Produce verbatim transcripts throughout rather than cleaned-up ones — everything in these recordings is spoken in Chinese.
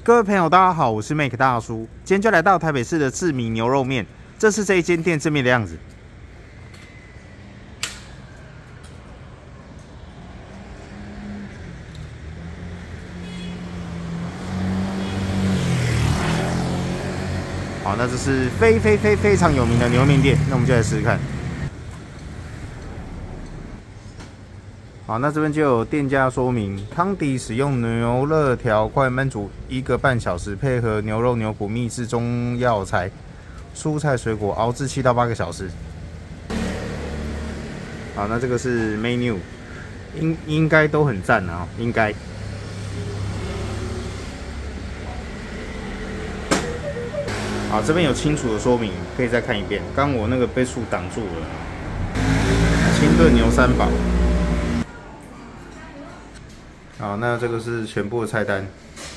各位朋友，大家好，我是 Make 大叔，今天就来到台北市的志明牛肉面，这是这一间店正面的样子。好，那这是非非非非常有名的牛肉面店，那我们就来试试看。好，那这边就有店家说明，汤底使用牛肋条快焖煮一个半小时，配合牛肉、牛骨、秘制中药材、蔬菜、水果熬制七到八个小时。好，那这个是 menu， 应应该都很赞啊，应该。好，这边有清楚的说明，可以再看一遍。刚我那个被树挡住了。清炖牛三宝。好，那这个是全部的菜单。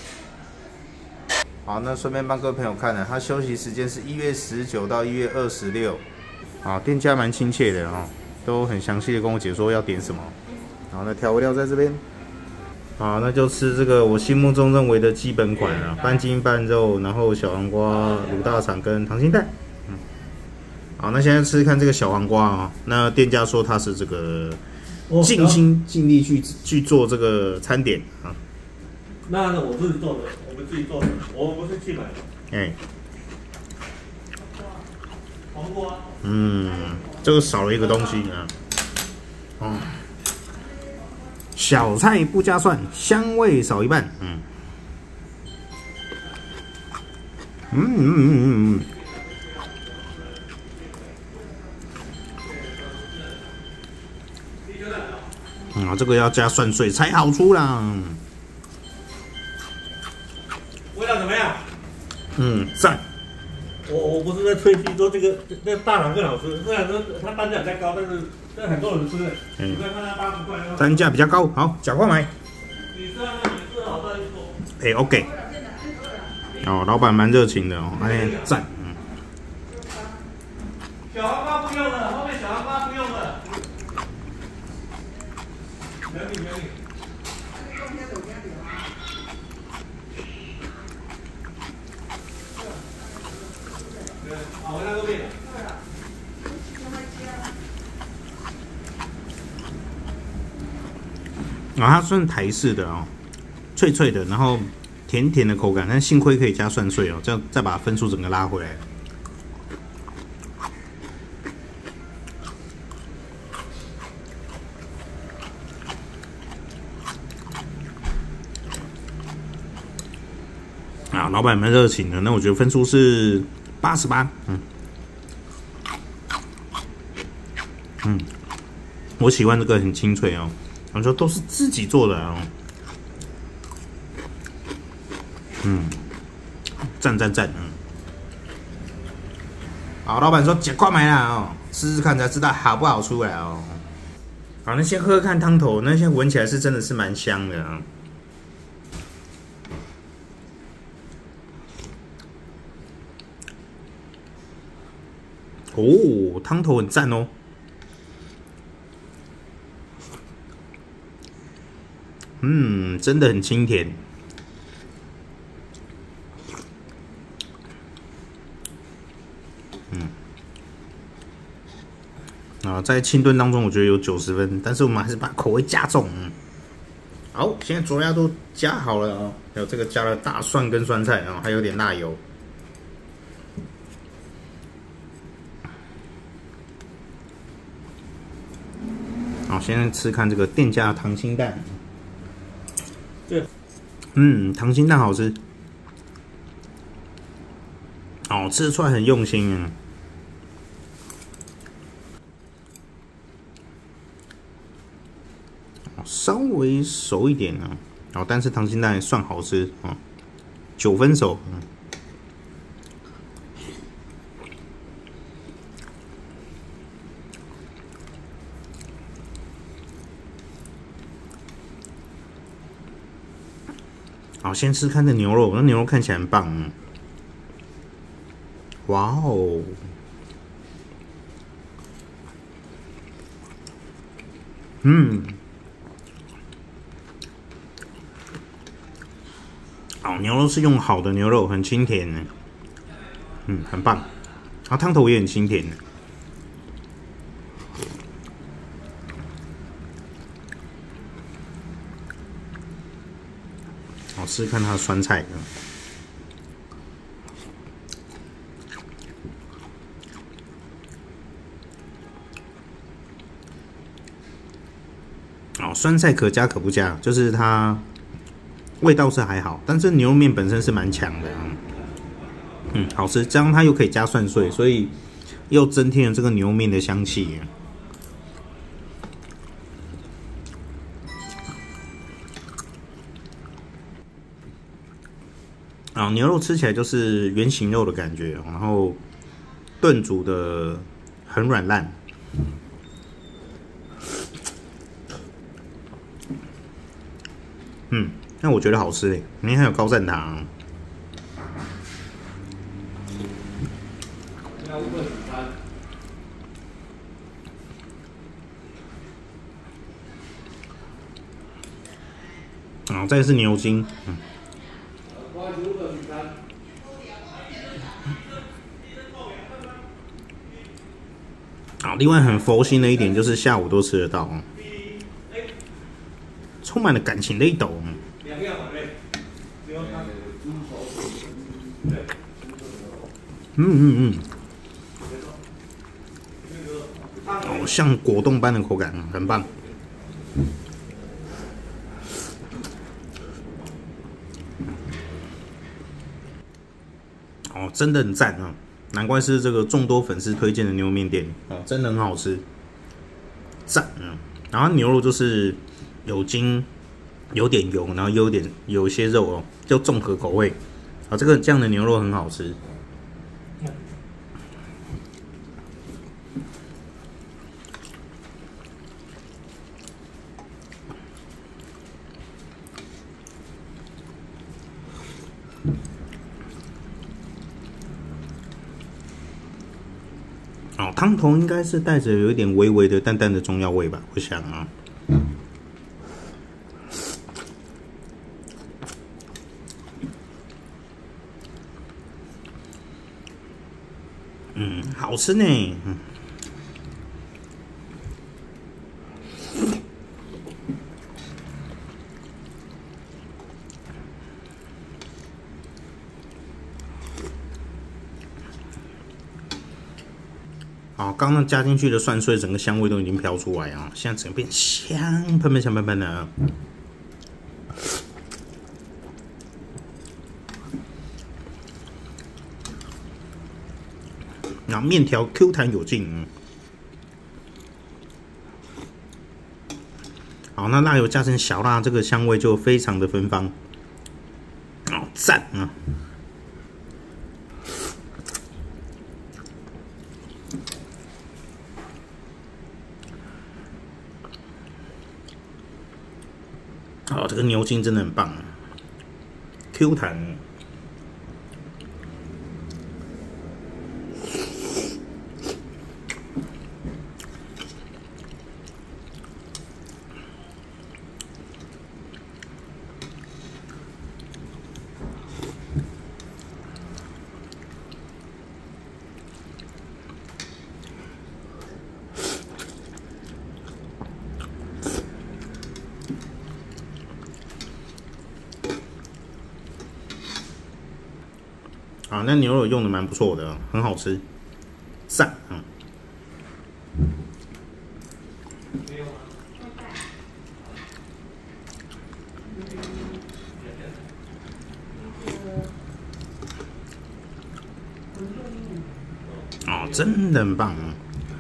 好，那顺便帮各位朋友看了，他休息时间是一月十九到一月二十六。好，店家蛮亲切的哦，都很详细的跟我解说要点什么。好，那调味料在这边。好，那就吃这个我心目中认为的基本款啊，半筋半肉，然后小黄瓜、卤大肠跟溏心蛋。嗯。好，那现在吃看这个小黄瓜啊，那店家说它是这个。尽心尽力去去做这个餐点啊。 那呢，我自己做的，我们自己做的，我不是去买的。哎、欸。黄瓜。 嗯，这个少了一个东西啊。哦。小菜不加蒜，香味少一半。嗯。嗯嗯嗯嗯嗯。啊、嗯，这个要加蒜碎才好出啦。 味道怎么样？ 嗯，赞。 我我不是在吹嘘说这个这大肠更好吃，虽然说它单价比较高，但是但很多人吃。嗯。你看它八十块。 单价比较高，好，赶快买。 你吃啊，你吃好再去做。 哎 ，OK。哦，老板蛮热情的哦，哎，赞。嗯。 小黄瓜不用了，后面小黄瓜不用了。没你没你。好，回来这边。 啊，它算台式的哦，脆脆的，然后甜甜的口感，但幸亏可以加蒜碎哦，这样再把分数整个拉回来。啊，老板蛮热情的，那我觉得分数是八十八，嗯，嗯，我喜欢这个很清脆哦，我说都是自己做的哦，嗯，赞赞赞，嗯，好，老板说赶快买啦哦，试试看才知道好不好出来哦。好，那先喝喝看汤头，那先闻起来是真的是蛮香的啊。哦，汤头很赞哦。嗯，真的很清甜。嗯。啊，在清炖当中，我觉得有九十分，但是我们还是把口味加重。嗯。好，现在佐料都加好了哦，还有这个加了大蒜跟酸菜啊，还有点辣油。好，现在吃看这个店家的溏心蛋。 对， 嗯，溏心蛋好吃。哦，吃得出来很用心啊。稍微熟一点啊，哦，但是溏心蛋也算好吃啊，九分熟。嗯。好，先吃看这牛肉，那牛肉看起来很棒。嗯、哇哦！嗯， 哦，牛肉是用好的牛肉，很清甜的，嗯，很棒。然后汤头也很清甜的。我试试看它的酸菜。哦，酸菜可加可不加，就是它味道是还好，但是牛肉面本身是蛮强的，嗯，好吃。这样它又可以加蒜碎，所以又增添了这个牛肉面的香气。啊，牛肉吃起来就是圆形肉的感觉，然后炖煮的很软烂。嗯，那我觉得好吃诶，里面还有高赞糖。然后再是牛筋，嗯。啊，另外很佛心的一点就是下午都吃得到哦。充满了感情的一斗。嗯嗯嗯，哦，像果冻般的口感，很棒。哦，真的很赞啊！难怪是这个众多粉丝推荐的牛肉面店哦，真的很好吃，赞啊！然后牛肉就是有筋，有点油，然后有点有一些肉哦，就综合口味。啊，这个这样的牛肉很好吃。哦，汤头应该是带着有一点微微的淡淡的中药味吧，我想啊。嗯，好吃呢。嗯。好，刚刚加进去的蒜碎，整个香味都已经飘出来啊！现在整个变香喷喷香喷喷的。然后面条 Q 弹有劲，嗯。好，那辣油加成小辣，这个香味就非常的芬芳，好赞啊！哦，这个牛筋真的很棒 ，Q 弹。啊，那牛肉用的蛮不错的，很好吃，赞啊！哦，真的很棒啊！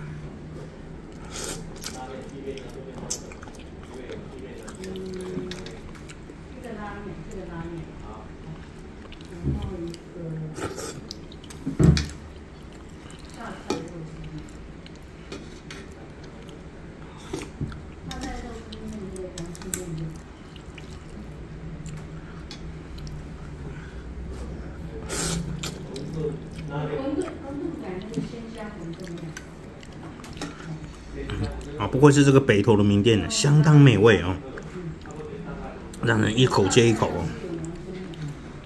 啊，不愧是这个北投的名店，相当美味哦，让人一口接一口哦。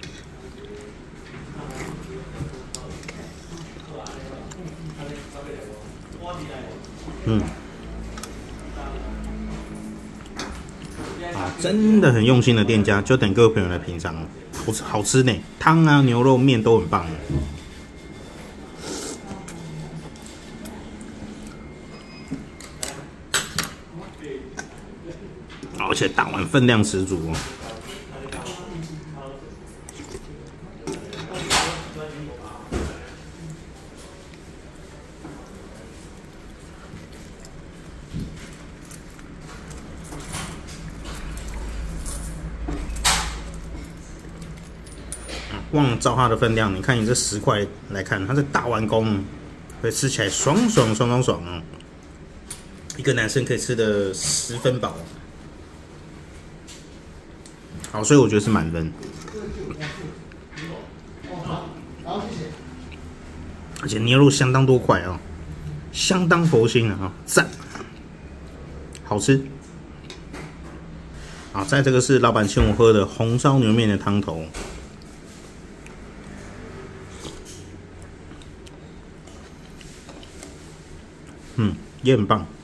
真的很用心的店家，就等各位朋友来品尝，好吃好吃呢，汤啊、牛肉面都很棒。而且大碗分量十足哦。忘了照它的分量，你看你这十块来看，它这大碗公，会吃起来爽爽爽爽爽啊！一个男生可以吃的十分饱。好，所以我觉得是满分。而且牛肉相当多块啊，相当佛心啊，赞，好吃。啊，在这个是老板请我喝的红烧牛面的汤头。嗯，也很棒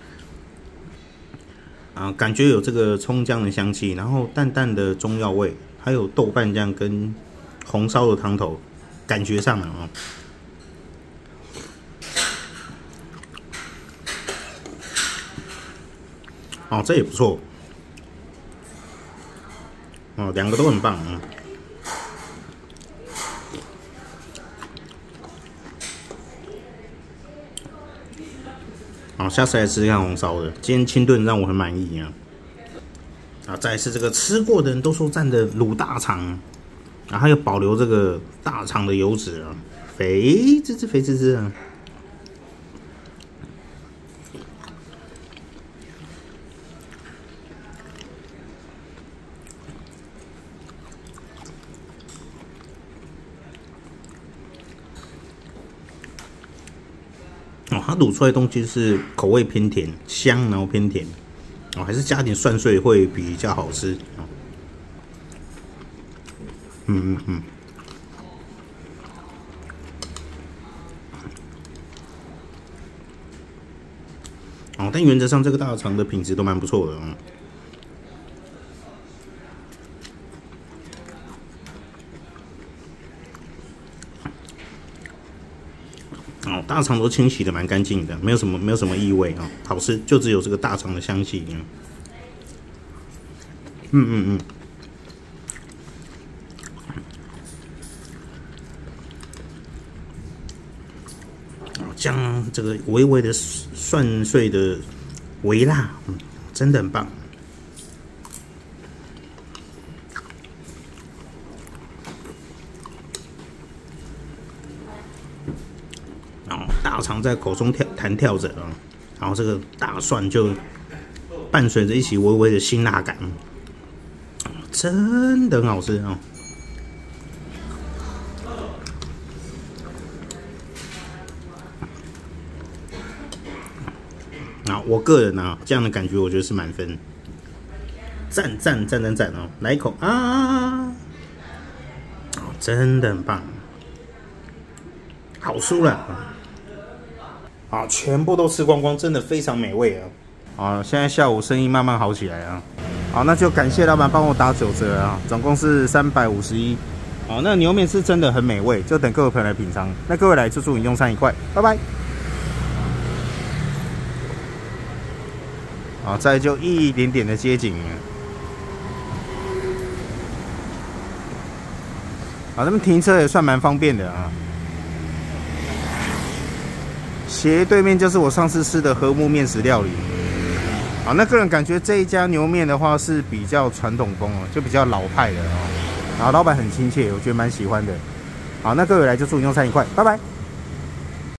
啊，感觉有这个葱姜的香气，然后淡淡的中药味，还有豆瓣酱跟红烧的汤头，感觉上了啊。哦，这也不错。哦，两个都很棒啊。好，下次来吃吃看红烧的。今天清炖让我很满意啊！啊，再来是这个吃过的人都说赞的卤大肠，啊，还有保留这个大肠的油脂啊，肥滋滋，肥滋滋啊！哦，它卤出来的东西是口味偏甜，香然后偏甜，哦，还是加点蒜碎会比较好吃。哦、嗯嗯嗯。哦，但原则上这个大肠的品质都蛮不错的啊。嗯哦，大肠都清洗的蛮干净的，没有什么没有什么异味啊，好吃，就只有这个大肠的香气。嗯嗯嗯。哦，将这个微微的蒜碎的微辣，嗯，真的很棒。大肠在口中跳弹跳着啊，然后这个大蒜就伴随着一起微微的辛辣感，真的很好吃啊！啊，我个人啊，这样的感觉我觉得是满分，赞赞赞赞赞哦！来一口啊，真的很棒，好酥了。啊，全部都吃光光，真的非常美味啊！啊，现在下午生意慢慢好起来啊。好，那就感谢老板帮我打九折啊，总共是三百五十一。好，那牛面是真的很美味，就等各位朋友来品尝。那各位来就祝你用餐愉快，拜拜。好，再就一点点的街景。好，他们停车也算蛮方便的啊。斜对面就是我上次吃的和睦面食料理。好，那个人感觉这一家牛面的话是比较传统风哦，就比较老派的哦。然后老板很亲切，我觉得蛮喜欢的。好，那各位来就祝你用餐愉快，拜拜。